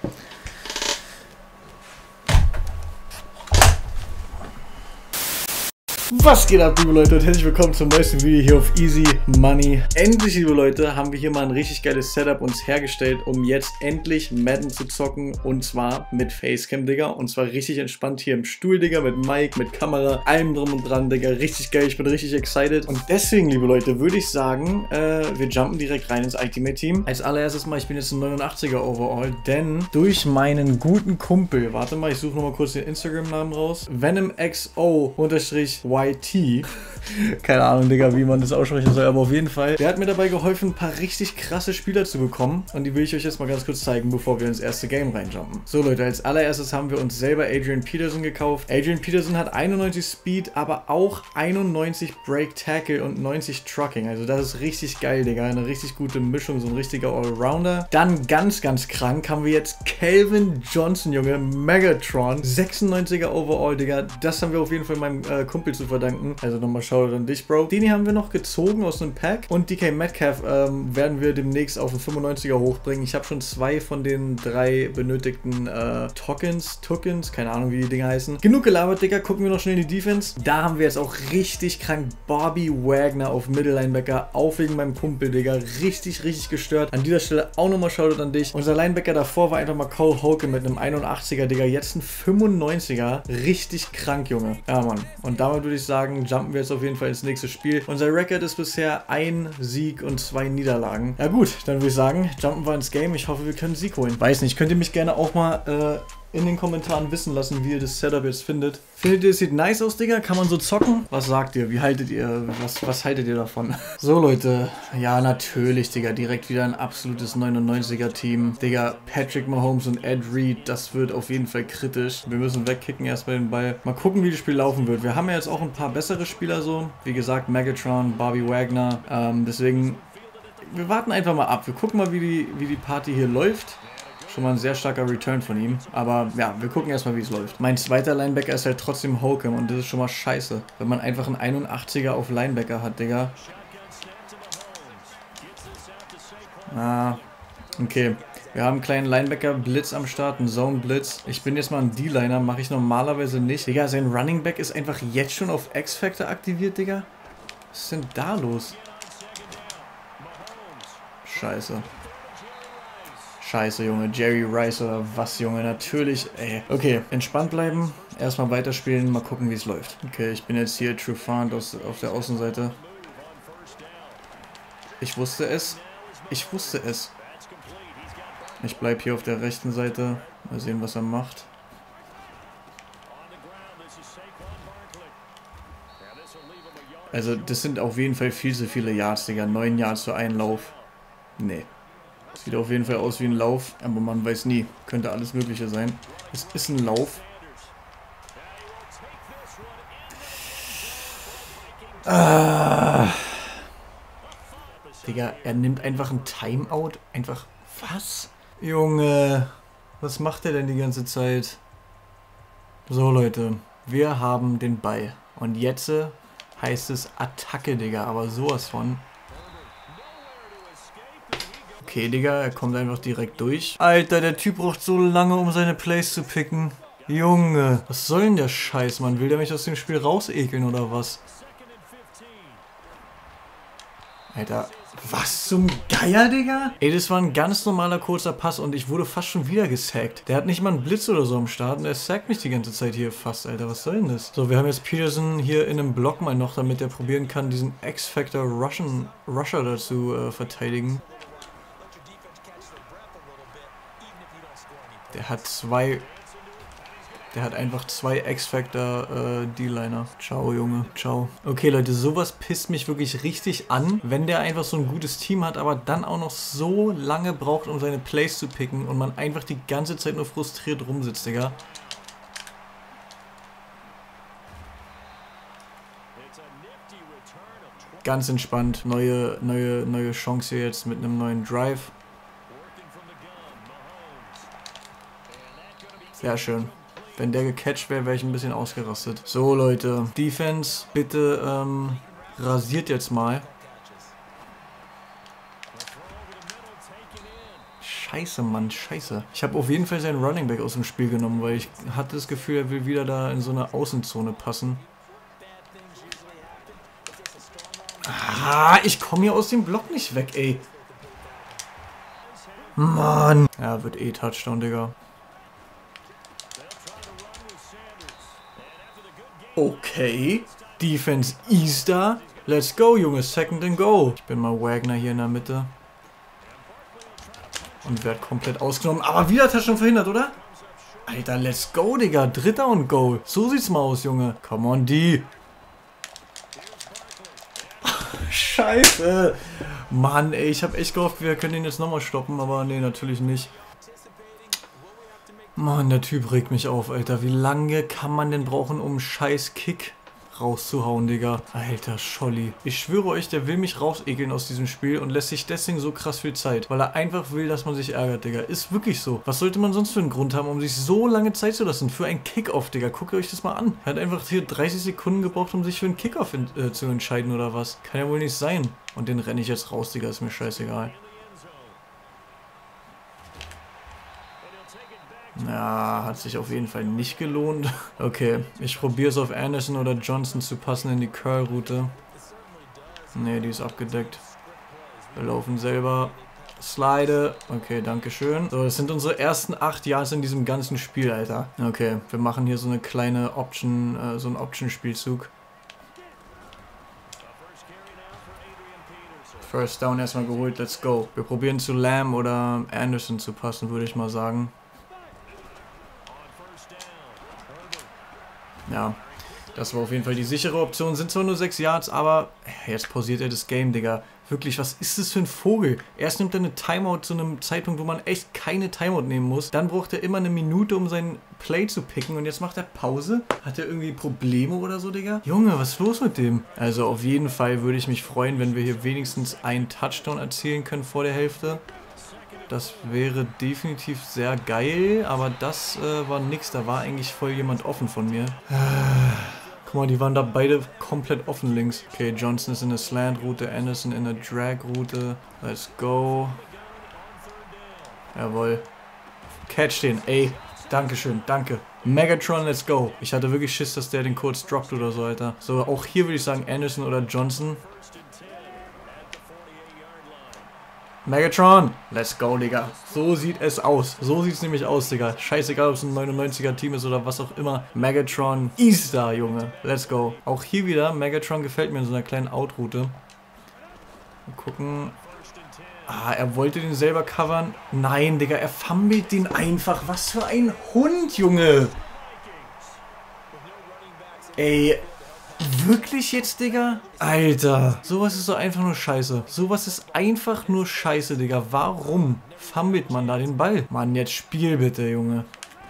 Was geht ab, liebe Leute, und herzlich willkommen zum neuesten Video hier auf Easy Money. Endlich, liebe Leute, haben wir hier mal ein richtig geiles Setup uns hergestellt, um jetzt endlich Madden zu zocken, und zwar mit Facecam, Digga, und zwar richtig entspannt hier im Stuhl, Digga, mit Mic, mit Kamera, allem drum und dran, Digga, richtig geil, ich bin richtig excited. Und deswegen, liebe Leute, würde ich sagen, wir jumpen direkt rein ins Ultimate Team. Als allererstes mal, ich bin jetzt ein 89er Overall, denn durch meinen guten Kumpel, warte mal, ich suche nochmal kurz den Instagram-Namen raus, VenomXO_YT, keine Ahnung, Digga, wie man das aussprechen soll, aber auf jeden Fall, der hat mir dabei geholfen, ein paar richtig krasse Spieler zu bekommen, und die will ich euch jetzt mal ganz kurz zeigen, bevor wir ins erste Game reinjumpen. So Leute, als allererstes haben wir uns selber Adrian Peterson gekauft. Adrian Peterson hat 91 Speed, aber auch 91 Break Tackle und 90 Trucking, also das ist richtig geil, Digga, eine richtig gute Mischung, so ein richtiger Allrounder. Dann ganz, ganz krank haben wir jetzt Calvin Johnson, Junge, Megatron, 96er Overall, Digga, das haben wir auf jeden Fall meinem Kumpel zu verdanken. Also nochmal Shoutout an dich, Bro. Den hier haben wir noch gezogen aus einem Pack. Und DK Metcalf werden wir demnächst auf den 95er hochbringen. Ich habe schon 2 von den 3 benötigten Tokens, keine Ahnung, wie die Dinger heißen. Genug gelabert, Digga. Gucken wir noch schnell in die Defense. Da haben wir jetzt auch richtig krank Bobby Wagner auf Mittellinebacker. Auch wegen meinem Kumpel, Digga. Richtig, richtig gestört. An dieser Stelle auch nochmal Shoutout an dich. Unser Linebacker davor war einfach mal Cole Holcomb mit einem 81er, Digga. Jetzt ein 95er. Richtig krank, Junge. Ja, Mann. Und damit würde ich sagen, jumpen wir jetzt auf jeden Fall ins nächste Spiel. Unser Record ist bisher 1 Sieg und 2 Niederlagen. Ja gut, dann würde ich sagen, jumpen wir ins Game. Ich hoffe, wir können Sieg holen. Weiß nicht, könnt ihr mich gerne auch mal in den Kommentaren wissen lassen, wie ihr das Setup jetzt findet. Findet ihr, es sieht nice aus, Digga? Kann man so zocken? Was sagt ihr? Wie haltet ihr? Was haltet ihr davon? So, Leute. Ja, natürlich, Digga. Direkt wieder ein absolutes 99er-Team. Digga, Patrick Mahomes und Ed Reed, das wird auf jeden Fall kritisch. Wir müssen wegkicken erstmal den Ball. Mal gucken, wie das Spiel laufen wird. Wir haben ja jetzt auch ein paar bessere Spieler so. Wie gesagt, Megatron, Bobby Wagner. Deswegen, wir warten einfach mal ab. Wir gucken mal, wie die Party hier läuft. Schon mal ein sehr starker Return von ihm. Aber ja, wir gucken erstmal, wie es läuft. Mein zweiter Linebacker ist halt trotzdem Holcomb, und das ist schon mal scheiße. Wenn man einfach einen 81er auf Linebacker hat, Digga. Ah, okay. Wir haben einen kleinen Linebacker-Blitz am Start, einen Zone-Blitz. Ich bin jetzt mal ein D-Liner, mache ich normalerweise nicht. Digga, sein Running Back ist einfach jetzt schon auf X-Factor aktiviert, Digga. Was ist denn da los? Scheiße. Scheiße, Junge. Jerry Rice oder was, Junge? Natürlich, ey. Okay, entspannt bleiben. Erstmal weiterspielen. Mal gucken, wie es läuft. Okay, ich bin jetzt hier Trufant auf der Außenseite. Ich wusste es. Ich wusste es. Ich bleibe hier auf der rechten Seite. Mal sehen, was er macht. Also, das sind auf jeden Fall viel zu viele Yards, Digga. 9 Yards für einen Lauf. Nee. Sieht auf jeden Fall aus wie ein Lauf, aber man weiß nie. Könnte alles Mögliche sein. Es ist ein Lauf. Digga, er nimmt einfach ein Timeout. Einfach, was? Junge, was macht er denn die ganze Zeit? So, Leute, wir haben den Ball. Und jetzt heißt es Attacke, Digga, aber sowas von. Okay, Digga, er kommt einfach direkt durch. Alter, der Typ braucht so lange, um seine Plays zu picken. Junge, was soll denn der Scheiß, Mann? Will der mich aus dem Spiel rausekeln oder was? Alter, was zum Geier, Digga? Ey, das war ein ganz normaler kurzer Pass und ich wurde fast schon wieder gesackt. Der hat nicht mal einen Blitz oder so am Start und er sackt mich die ganze Zeit hier fast, Alter. Was soll denn das? So, wir haben jetzt Peterson hier in einem Block mal noch, damit er probieren kann, diesen X-Factor Rusher dazu verteidigen. Der hat einfach 2 X-Factor D-Liner. Ciao, Junge. Ciao. Okay, Leute, sowas pisst mich wirklich richtig an, wenn der einfach so ein gutes Team hat, aber dann auch noch so lange braucht, um seine Plays zu picken und man einfach die ganze Zeit nur frustriert rumsitzt, Digga. Ganz entspannt. Neue Chance hier jetzt mit einem neuen Drive. Sehr schön. Wenn der gecatcht wäre, wäre ich ein bisschen ausgerastet. So, Leute. Defense, bitte rasiert jetzt mal. Scheiße, Mann, scheiße. Ich habe auf jeden Fall seinen Running Back aus dem Spiel genommen, weil ich hatte das Gefühl, er will wieder da in so eine Außenzone passen. Ah, ich komme hier aus dem Block nicht weg, ey. Mann. Ja, wird eh Touchdown, Digga. Okay. Defense ist da. Let's go, Junge. Second and go. Ich bin mal Wagner hier in der Mitte. Und werd komplett ausgenommen. Aber wieder Touchdown verhindert, oder? Alter, let's go, Digga. Dritter und Goal. So sieht's mal aus, Junge. Come on, D. Scheiße. Mann, ey, ich habe echt gehofft, wir können den jetzt nochmal stoppen, aber nee, natürlich nicht. Mann, der Typ regt mich auf, Alter. Wie lange kann man denn brauchen, um einen scheiß Kick rauszuhauen, Digga? Alter, Scholli. Ich schwöre euch, der will mich rausekeln aus diesem Spiel und lässt sich deswegen so krass viel Zeit. Weil er einfach will, dass man sich ärgert, Digga. Ist wirklich so. Was sollte man sonst für einen Grund haben, um sich so lange Zeit zu lassen? Für einen Kickoff, Digga. Guckt euch das mal an. Er hat einfach hier 30 Sekunden gebraucht, um sich für einen Kickoff zu entscheiden oder was. Kann ja wohl nicht sein. Und den renne ich jetzt raus, Digga. Ist mir scheißegal. Ja, hat sich auf jeden Fall nicht gelohnt. Okay, ich probiere es auf Anderson oder Johnson zu passen in die Curl-Route. Ne, die ist abgedeckt. Wir laufen selber. Slide. Okay, dankeschön. So, das sind unsere ersten 8 Yards in diesem ganzen Spiel, Alter. Okay, wir machen hier so eine kleine Option, so einen Option-Spielzug. First Down erstmal geholt, let's go. Wir probieren zu Lamb oder Anderson zu passen, würde ich mal sagen. Ja, das war auf jeden Fall die sichere Option. Sind zwar nur 6 Yards, aber jetzt pausiert er das Game, Digga. Wirklich, was ist das für ein Vogel? Erst nimmt er eine Timeout zu einem Zeitpunkt, wo man echt keine Timeout nehmen muss. Dann braucht er immer eine Minute, um seinen Play zu picken. Und jetzt macht er Pause. Hat er irgendwie Probleme oder so, Digga? Junge, was ist los mit dem? Also auf jeden Fall würde ich mich freuen, wenn wir hier wenigstens einen Touchdown erzielen können vor der Hälfte. Das wäre definitiv sehr geil, aber das war nix. Da war eigentlich voll jemand offen von mir. Guck mal, die waren da beide komplett offen links. Okay, Johnson ist in der Slant-Route, Anderson in der Drag-Route. Let's go. Jawohl. Catch den, ey. Dankeschön, danke. Megatron, let's go. Ich hatte wirklich Schiss, dass der den kurz droppt oder so, Alter. So, auch hier würde ich sagen Anderson oder Johnson. Megatron, let's go, Digga. So sieht es aus. So sieht es nämlich aus, Digga. Scheißegal, ob es ein 99er-Team ist oder was auch immer. Megatron ist da, Junge. Let's go. Auch hier wieder, Megatron gefällt mir in so einer kleinen Out-Route. Mal gucken. Ah, er wollte den selber covern. Nein, Digga, er fummelt den einfach. Was für ein Hund, Junge. Ey, wirklich jetzt, Digga? Alter. Sowas ist doch einfach nur scheiße. Sowas ist einfach nur scheiße, Digga. Warum fummelt man da den Ball? Mann, jetzt spiel bitte, Junge.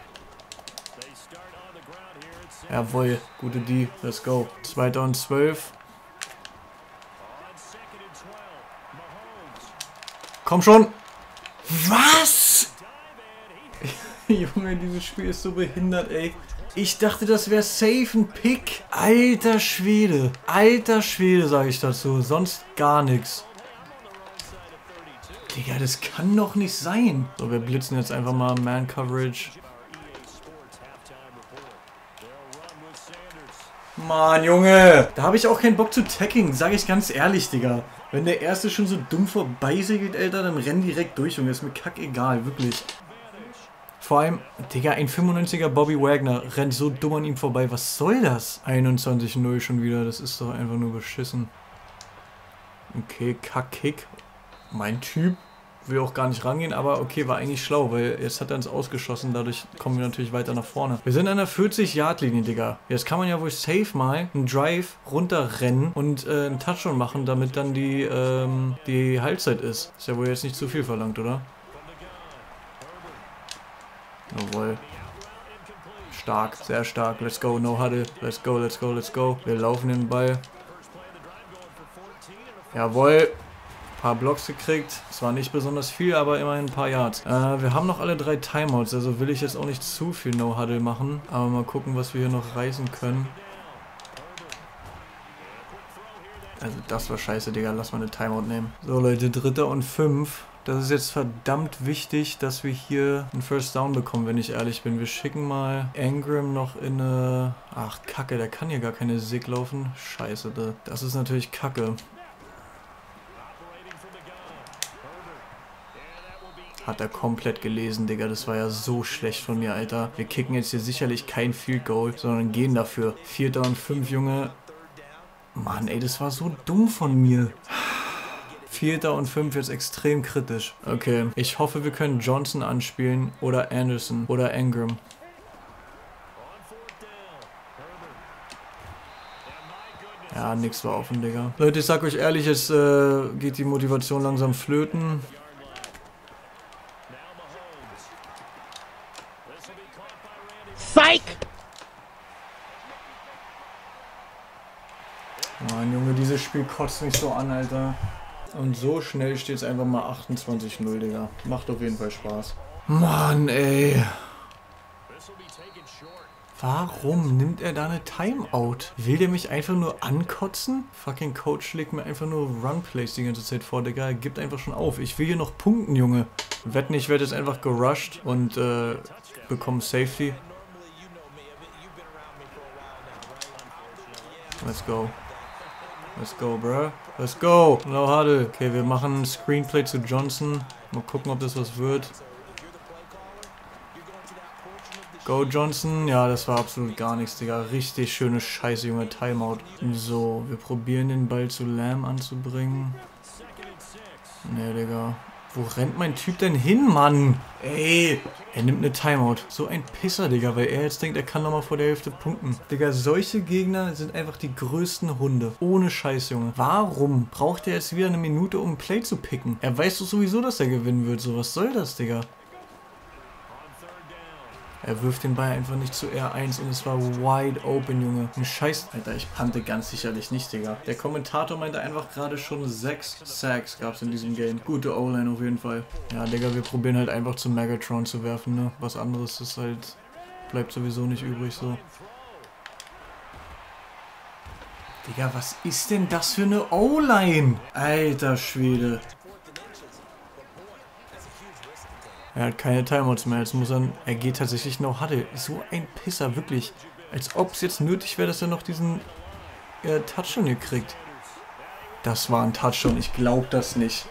Jawohl. Gute D. Let's go. 2. und 12. Komm schon. Was? Junge, dieses Spiel ist so behindert, ey. Ich dachte, das wäre safe ein Pick. Alter Schwede. Alter Schwede, sage ich dazu. Sonst gar nichts. Digga, das kann doch nicht sein. So, wir blitzen jetzt einfach mal Man-Coverage. Mann, Junge. Da habe ich auch keinen Bock zu tacken, sage ich ganz ehrlich, Digga. Wenn der Erste schon so dumm vorbeisegelt, Alter, dann renn direkt durch, Junge. Ist mir kackegal, wirklich. Vor allem, Digga, ein 95er Bobby Wagner rennt so dumm an ihm vorbei. Was soll das? 21-0 schon wieder. Das ist doch einfach nur beschissen. Okay, Kack-Kick. Mein Typ will auch gar nicht rangehen, aber okay, war eigentlich schlau, weil jetzt hat er uns ausgeschossen. Dadurch kommen wir natürlich weiter nach vorne. Wir sind an der 40-Yard-Linie, Digga. Jetzt kann man ja wohl safe mal einen Drive runterrennen und einen Touchdown machen, damit dann die Halbzeit ist. Ist ja wohl jetzt nicht zu viel verlangt, oder? Jawohl. Stark, sehr stark. Let's go, no huddle. Let's go, let's go, let's go. Wir laufen den Ball. Jawohl. Ein paar Blocks gekriegt. Zwar nicht besonders viel, aber immerhin ein paar Yards. Wir haben noch alle 3 Timeouts, also will ich jetzt auch nicht zu viel no huddle machen. Aber mal gucken, was wir hier noch reißen können. Also das war scheiße, Digga. Lass mal eine Timeout nehmen. So, Leute, 3. und 5. Das ist jetzt verdammt wichtig, dass wir hier einen First Down bekommen, wenn ich ehrlich bin. Wir schicken mal Ingram noch in eine... Ach, Kacke, der kann hier gar keine Sig laufen. Scheiße, das ist natürlich Kacke. Hat er komplett gelesen, Digga. Das war ja so schlecht von mir, Alter. Wir kicken jetzt hier sicherlich kein Field Goal, sondern gehen dafür. 4. und 5, Junge. Mann, ey, das war so dumm von mir. 4. und 5 jetzt extrem kritisch. Okay, ich hoffe, wir können Johnson anspielen oder Anderson oder Ingram. Ja, nix war offen, Digga. Leute, ich sag euch ehrlich, es geht die Motivation langsam flöten. Psych! Mann, Junge, dieses Spiel kotzt mich so an, Alter. Und so schnell steht es einfach mal 28-0, Digga. Macht auf jeden Fall Spaß. Mann, ey. Warum nimmt er da eine Timeout? Will der mich einfach nur ankotzen? Fucking Coach schlägt mir einfach nur Run-Plays die ganze Zeit vor, Digga. Er gibt einfach schon auf. Ich will hier noch punkten, Junge. Wetten, ich werde jetzt einfach gerusht und bekomme Safety. Let's go. Let's go, bruh. Let's go. No huddle. Okay, wir machen ein Screenplay zu Johnson. Mal gucken, ob das was wird. Go, Johnson. Ja, das war absolut gar nichts, Digga. Richtig schöne Scheiße, Junge. Timeout. So, wir probieren den Ball zu Lamb anzubringen. Nee, Digga. Wo rennt mein Typ denn hin, Mann? Ey, er nimmt eine Timeout. So ein Pisser, Digga, weil er jetzt denkt, er kann nochmal vor der Hälfte punkten. Digga, solche Gegner sind einfach die größten Hunde. Ohne Scheiß, Junge. Warum braucht er jetzt wieder eine Minute, um ein Play zu picken? Er weiß doch sowieso, dass er gewinnen wird. So, was soll das, Digga? Er wirft den Ball einfach nicht zu R1 und es war wide open, Junge. Ein Scheiß. Alter, ich pannte ganz sicherlich nicht, Digga. Der Kommentator meinte einfach gerade schon 6 Sacks gab es in diesem Game. Gute O-Line auf jeden Fall. Ja, Digga, wir probieren halt einfach zu Megatron zu werfen, ne? Was anderes ist halt... Bleibt sowieso nicht übrig, so. Digga, was ist denn das für eine O-Line? Alter Schwede. Er hat keine Timeouts mehr, jetzt muss er geht tatsächlich noch Huddle. So ein Pisser, wirklich. Als ob es jetzt nötig wäre, dass er noch diesen Touchdown hier kriegt. Das war ein Touchdown, ich glaube das nicht.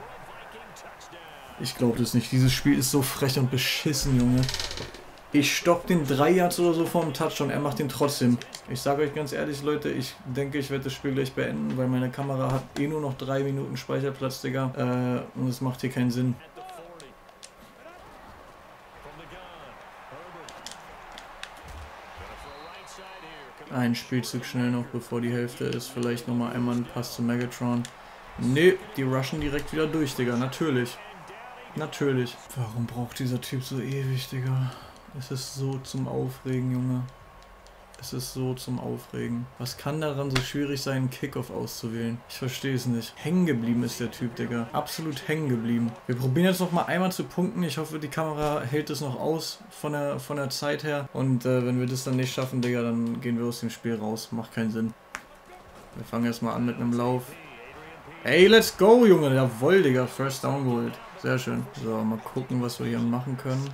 Ich glaube das nicht, dieses Spiel ist so frech und beschissen, Junge. Ich stopp den 3 Yards oder so vor dem Touchdown, er macht den trotzdem. Ich sage euch ganz ehrlich, Leute, ich denke, ich werde das Spiel gleich beenden, weil meine Kamera hat eh nur noch 3 Minuten Speicherplatz, Digga. Und es macht hier keinen Sinn. Ein Spielzug schnell noch, bevor die Hälfte ist. Vielleicht nochmal einmal ein Pass zu Megatron. Nee, die rushen direkt wieder durch, Digga. Natürlich. Natürlich. Warum braucht dieser Typ so ewig, Digga? Es ist so zum Aufregen, Junge. Es ist so zum Aufregen. Was kann daran so schwierig sein, einen Kickoff auszuwählen? Ich verstehe es nicht. Hängen geblieben ist der Typ, Digga. Absolut hängen geblieben. Wir probieren jetzt noch mal einmal zu punkten. Ich hoffe, die Kamera hält es noch aus von der Zeit her. Und wenn wir das dann nicht schaffen, Digga, dann gehen wir aus dem Spiel raus. Macht keinen Sinn. Wir fangen erstmal an mit einem Lauf. Ey, let's go, Junge. Jawohl, Digga. First Down geholt. Sehr schön. So, mal gucken, was wir hier machen können.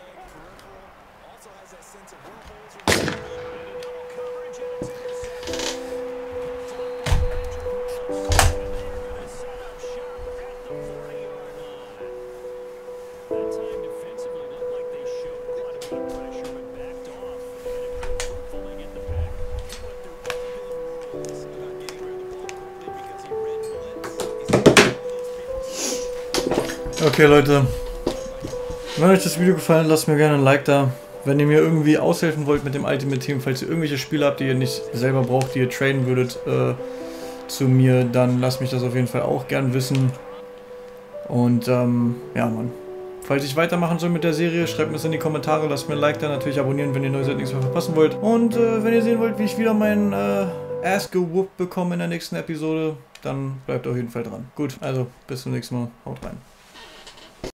Okay, Leute, wenn euch das Video gefallen hat, lasst mir gerne ein Like da. Wenn ihr mir irgendwie aushelfen wollt mit dem Ultimate Team, falls ihr irgendwelche Spiele habt, die ihr nicht selber braucht, die ihr traden würdet zu mir, dann lasst mich das auf jeden Fall auch gern wissen. Und ja, Mann. Falls ich weitermachen soll mit der Serie, schreibt mir das in die Kommentare, lasst mir ein Like da, natürlich abonnieren, wenn ihr neu seid, nichts mehr verpassen wollt. Und wenn ihr sehen wollt, wie ich wieder meinen Ass gewuppt bekomme in der nächsten Episode, dann bleibt auf jeden Fall dran. Gut, also bis zum nächsten Mal. Haut rein.